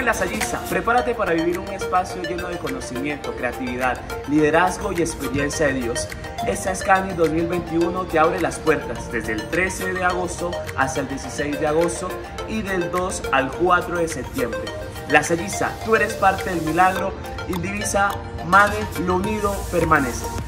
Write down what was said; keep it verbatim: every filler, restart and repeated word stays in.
La Sayiza, prepárate para vivir un espacio lleno de conocimiento, creatividad, liderazgo y experiencia de Dios. Esta Scani dos mil veintiuno te abre las puertas desde el trece de agosto hasta el dieciséis de agosto y del dos al cuatro de septiembre. La Sayiza, tú eres parte del milagro. Indivisa, Made, lo unido permanece.